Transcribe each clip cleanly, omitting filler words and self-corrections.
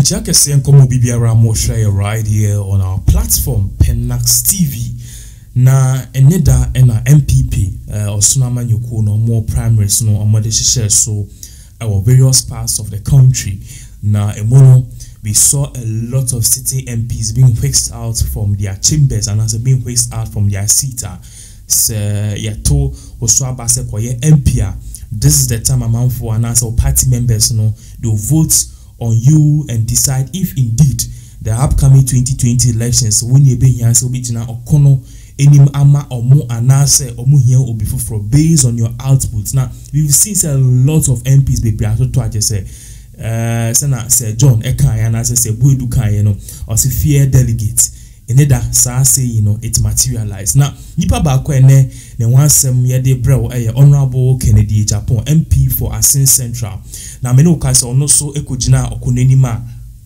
Agyapong saying come Bibiara mo share right here on our platform Pinax TV. Na eneda ena NPP osunama nyuko no more primaries no amade share so our various parts of the country. Na emono we saw a lot of sitting MPs being whisked out from their chambers and also being whisked out from their seat. Yato oswaba se kwa ye MPA. This is the time amount for and also party members no they will vote on you and decide if indeed the upcoming 2020 elections when you be here so bitina okono enim ama omo anase omo here obi for based on your output. Now we've seen a lot of MPs be to I just say say John Eka and as I say Buedu Kai no or say fear delegates eneda sa say it materialized. Now nipa ba ko ene ne wansem ye de brew honorable Kennedy Agyapong MP for Asin Central. Now many okase ono so ekojina okonenima.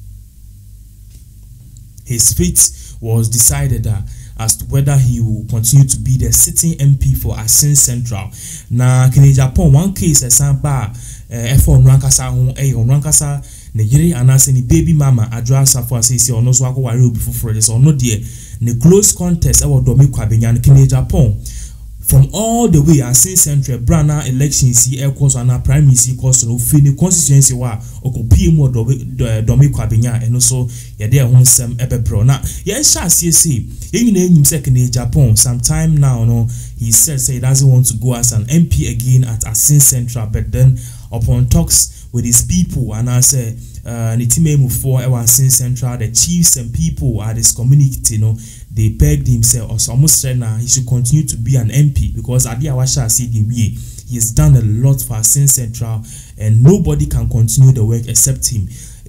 His fate was decided as to whether he will continue to be the sitting MP for Asin Central. Now Kennedy Agyapong one case example F1 Rankasa on Rankasa Nigeria anase ni Baby Mama Adwoa Sarfo asisi ono so akọ ware obi foforo this or no there ne close contest ewo domi kwabenya Kennedy Agyapong from all the way Asin Central Brana elections see air course and primaries course no fini constituency wa okopie mo domi kwabenya eno so ye dey ho sem ebebro na ye sha see yin na enyim se Kennedy Agyapong sometime now no he said he doesn't want to go as an MP again at Asin Central, but then upon talks with his people and I say Nitime for Asin Central, the chiefs and people at his community, they begged himself or almost said he should continue to be an MP because Adi Awasha CDB he has done a lot for Asin Central and nobody can continue the work except him.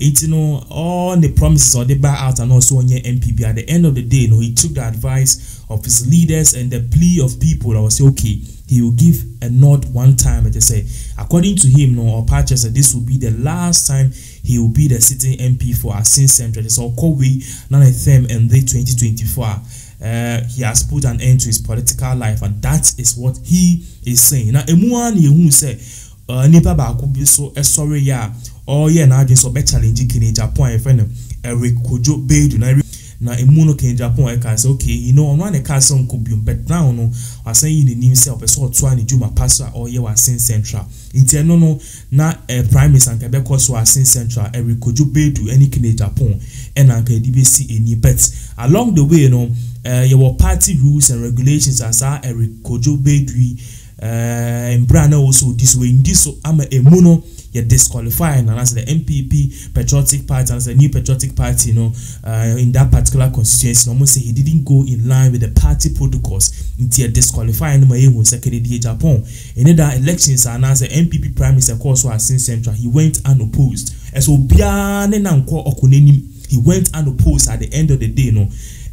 All the promises or the buyout and also on your MPP at the end of the day, he took the advice of his leaders and the plea of people that was say, okay, he will give a nod one time and they say, according to him, or Pacha said this will be the last time he will be the sitting MP for Asin Central. It's all Kowe, Nanethem, and the 2024. He has put an end to his political life, and that is what he is saying. Now, Emuan who say, Nipa ba could be so sorry, yeah. Oh yeah, now just so better challenging Kennedy Agyapong friend Eric Kojo Bedu na emuno Kennedy Agyapong can say okay, on one castle could be but now no I say in the name self a sort of ni Juma pastor or ye was Asin Central. No na primaries and Quebec so Asin Central Eric Kojo Bedu any Kennedy Agyapong and anke DBC any bet along the way your party rules and regulations as Eric Kojo Bedu and Brana also this way in this so I'm a emuno you disqualifying and as the NPP Patriotic Party as the new Patriotic Party, in that particular constituency, almost say he didn't go in line with the party protocols. Until disqualifying my aim was Kennedy Agyapong. In other elections, and as the NPP Primaries, of course, was Asin Central, he went unopposed. As Obiane Nanko Okunenim, he went unopposed at the end of the day,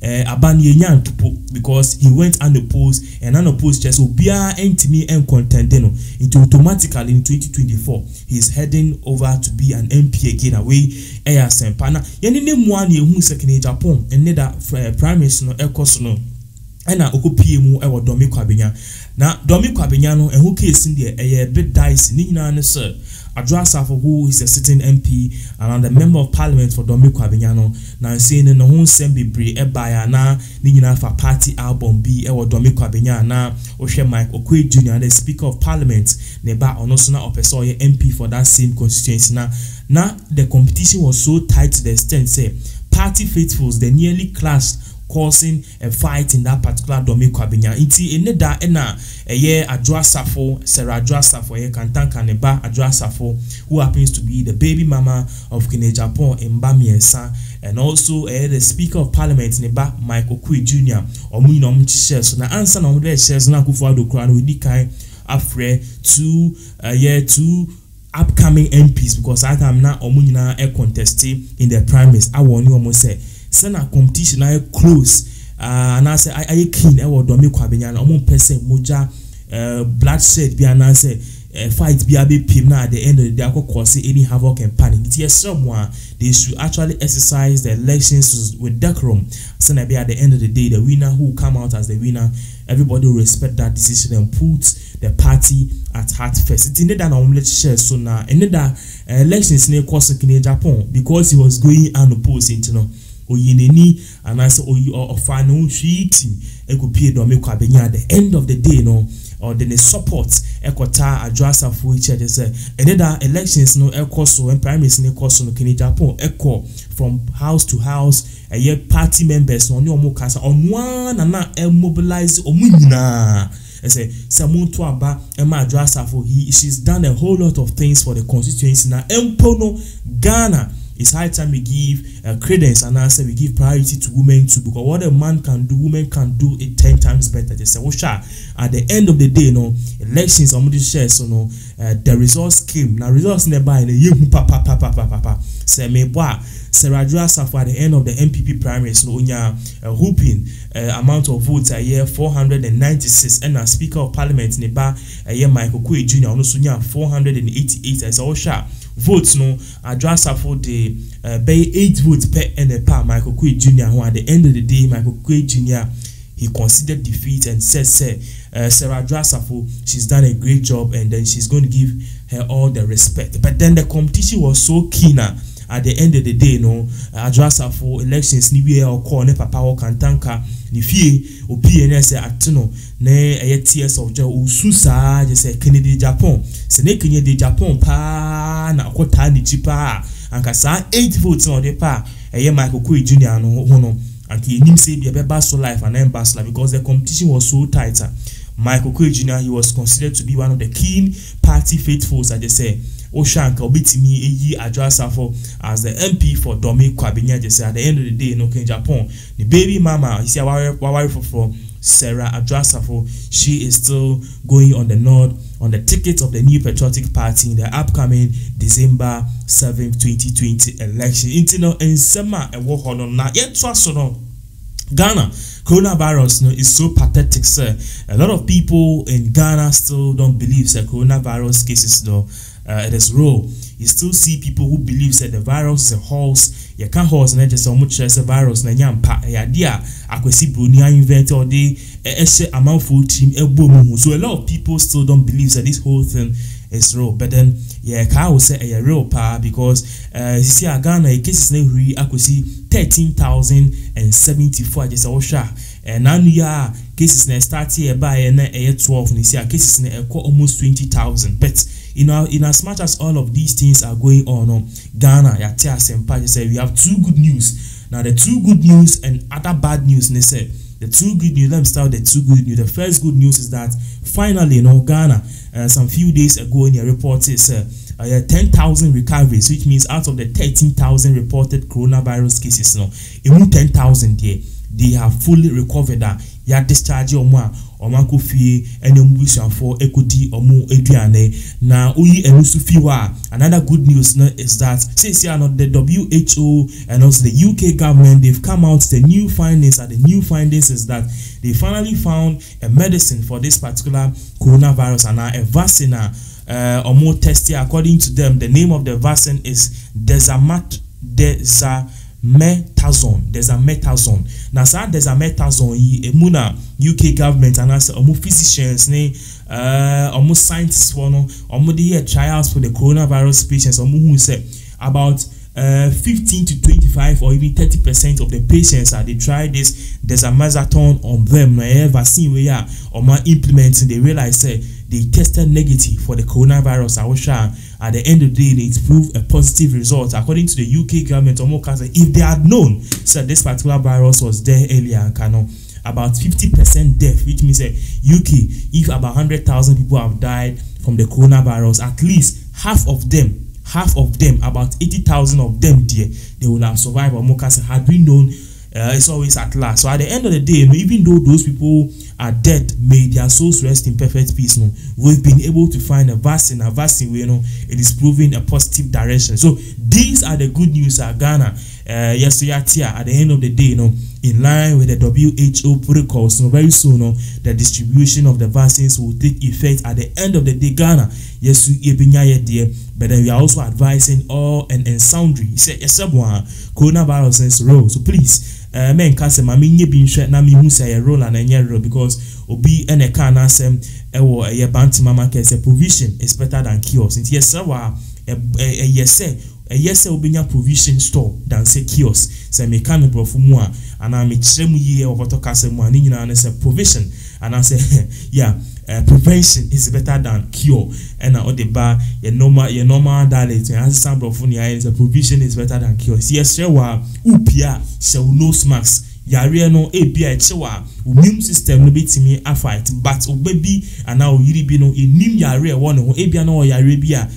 because he went unopposed and unopposed just Obia entimi and contendeno into automatically in 2024 he's heading over to be an MP again away air sempana yeni name one ye hu Kennedy Agyapong and neither primaries no ekos no ena okopie mu ewo domi kwabenya na domi kwabenya no ehu case in there bit dice ni nyina ne sir Adwoa Sarfo, who is a sitting MP and the member of parliament for Domi Kwabenyano, now saying no one sembi ebaya na nina for party album B or Domi Kwabenyana Oshe Mike Okwe Jr. the speaker of parliament neba onosona opesoye MP for that same constituency. Now the competition was so tight to the extent say party faithfuls they nearly clashed, causing a fight in that particular Domi Kwabenya. Iti eneda ena Adwoa Sarfo, Sarah Adwoa Sarfo, Kantanka neba Adwoa Sarfo, who happens to be the baby mama of Kennedy Agyapong in Bamiensa, and also the Speaker of Parliament neba Mike Okwe Jr. Omu no shares. Na answer no de shares na kufu ado kra no di kan afre two upcoming MPs because I am now omu nyina contesting in the primaries. I want you almost say Sena competition I close and I say I keen I will Domi Kwabenya almost person moja bloodshed be and I say fight be a bit pim now at the end of the day cause any havoc and panic. Yes, someone they should actually exercise the elections with decorum. So be at the end of the day, the winner who come out as the winner, everybody will respect that decision and put the party at heart first. It's in that normally share so now and that elections in course in Agyapong because he was going unopposed into no oyineni and I say or final treating ekopie do make kwabenya at the end of the day no or then the support ekota Adwoa Sarfo church say and that elections no ekoso when primaries no ekoso no Agyapong eko from house to house a party members no omo kasa on one and na mobilize omunyina. I say someone to aba Emma Adwoa Sarfo she's done a whole lot of things for the constituency now. Empono Ghana, it's high time we give credence and answer we give priority to women too, because what a man can do, women can do it 10 times better. They say, at the end of the day, no elections are share so no the results came. Now results nearby in the year say me boy Adwoa Sarfo at the end of the NPP primaries no unya whooping amount of votes a year 496 and as Speaker of Parliament neba a year Michael Kwe Jr. no sunya 488 as all votes no Adwoa Sarfo the by 8 votes per NPP Michael Kwe Jr. who at the end of the day Michael Kwe Jr. he considered defeat and said Adwoa Sarfo she's done a great job and then she's going to give her all the respect. But then the competition was so keener. At the end of the day, no, Adwoa Sarfo elections ni we or call ne papa or kantanka ni fie obi ene se atino ne tears of joy ususa je se Kennedy Japan se ne Kennedy Japan pa na kwota ni chipa anka sa 8 votes on the pa Michael Kwe Jr. no hono anki nim say be basso life and then basso life because the competition was so tight. Michael Kwe Jr. he was considered to be one of the keen party faithfuls. I just say Oshanka obitimi eyi Adwoa Sarfo as the MP for Dome Kwabenya. Just say at the end of the day no Agyapong the baby mama you see our for Sarah Adwoa Sarfo she is still going on the nod on the ticket of the New Patriotic Party in the upcoming December 7th 2020 election. Intino and sema e wo hono na yet so no Ghana coronavirus no is so pathetic, sir. A lot of people in Ghana still don't believe that coronavirus cases though it is real. You still see people who believe that the virus is a horse. You can't horse and just so much as a virus na nyampa ya dia akwesi bruni invent or the amount full team so a lot of people still don't believe that this whole thing is real. But then yeah, I will say a real power because you see Ghana cases na huri akwesi 13,074 just osha and now ya cases na start here by na 12 you see cases na almost 20,000. But you know, in as much as all of these things are going on, Ghana ya tia sempa say we have 2 good news. Now the 2 good news and other bad news they say the 2 good news. Let me start with the 2 good news. The first good news is that finally, Ghana some few days ago in your report is 10,000 recoveries, which means out of the 13,000 reported coronavirus cases, even 10,000 there they have fully recovered. Ya discharge omanko fie ene mbusan for ekodi omu eduane na oyi enusu fiwa. Another good news is that since the WHO and also the UK government, they've come out the new findings, and the new findings is that they finally found a medicine for this particular coronavirus and a vaccine or more tested. According to them, the name of the vaccine is desamethasone. Now, so desamethasone, emuna UK government and as physicians, almost scientists for the trials for the coronavirus patients, who say about 15 to 25 or even 30% of the patients they tried this desamethasone on them. Vaccine we are implementing, they realize they tested negative for the coronavirus. At the end of the day, it proved a positive result. According to the UK government, if they had known this particular virus was there earlier, about 50% death, which means UK, if about 100,000 people have died from the coronavirus, at least half of them, about 80,000 of them, they will have survived. Or had we known, it's always at last. So at the end of the day, even though those people are dead, may their souls rest in perfect peace. We've been able to find a vaccine where it is proving a positive direction. So these are the good news at Ghana. Yes, so at the end of the day, in line with the WHO protocols. So very soon, the distribution of the vaccines will take effect at the end of the day. Ghana, yes, but then we are also advising all and sundry. Say coronavirus is role. So please, men can say, "Mami nye bin share na mi hu say a role and a role," because obi ene can answer a Baby Mama can say provision is better than cures. And yes, sir, yes, obinya provision store than say kiosk. Say me can bro for more, and I me chemu ye over to kase mo ani nyina say provision, and I say yeah, prevention is better than cure. And I the bar your normal dialect and as some bro for is a provision is better than cure. Yes, sir, upia shall no smacks. Yare no ebia echewa immune system no betimi a fight, but obebi and now yiri bi no enim yare won ho ebia no yare bia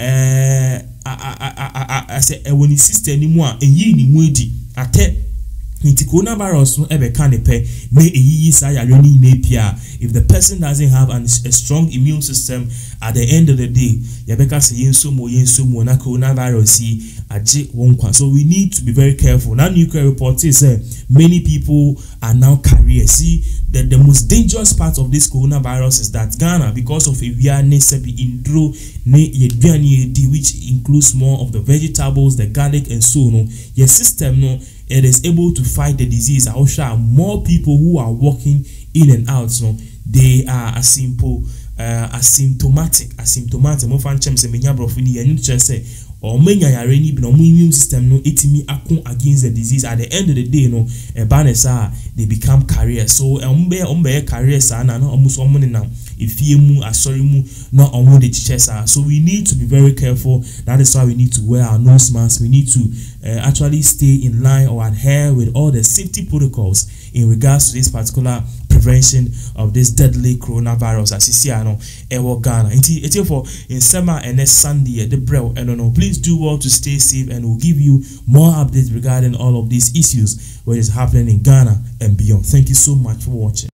I say when the system ni mu a eyi ni mu edi ate nti coronavirus no ebe kan pe me eyi sa yare ni na pia. If the person doesn't have a strong immune system, at the end of the day yabeka say yenso mo na coronavirus yi aje wonkwa. So we need to be very careful. Now nuclear report is many people are now carriers. See that the most dangerous part of this coronavirus is that Ghana, because of a indro which includes more of the vegetables, the garlic and so on, your system it is able to fight the disease. I also more people who are walking in and out, they are asymptomatic. Mo fan chem se menya brofini ya nche say or menya yare ni bi no immune system no etimi akon against the disease. At the end of the day banesa they become carriers. So ombe carriers na almost omune na ifie mu asori mu na omo de chichesa. So we need to be very careful. That is why we need to wear our nose masks. We need to actually stay in line or adhere with all the safety protocols in regards to this particular prevention of this deadly coronavirus. As you see, ewo Ghana. It's for in summer and next Sunday the brew. And please do well to stay safe, and we'll give you more updates regarding all of these issues what is happening in Ghana and beyond. Thank you so much for watching.